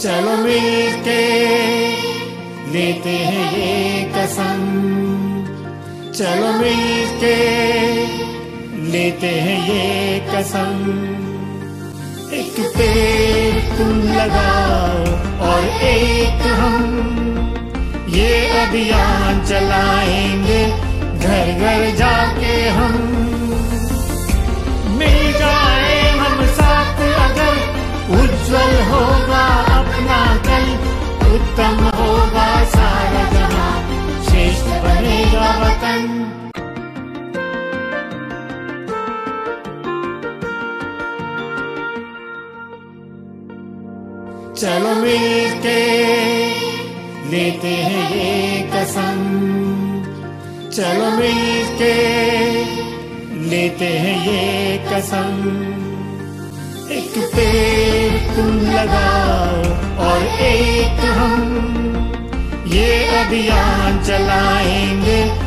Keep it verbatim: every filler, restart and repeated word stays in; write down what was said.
चलो मिलके लेते हैं ये कसम, चलो मिलके लेते हैं ये कसम। एक पेड़ तुम लगाओ और एक हम, ये अभियान चलाएंगे घर घर जाके हम। मिल जाए हम साथ अगर, उज्जवल होगा अपना कल, उत्तम होगा सारा जहां, श्रेष्ठ बनेगा वतन। चलो मिलके लेते हैं ये कसम, चलो मिलके लेते हैं ये कसम। एक पेड़ तुम लगाओ और एक हम, ये अभियान चलाएंगे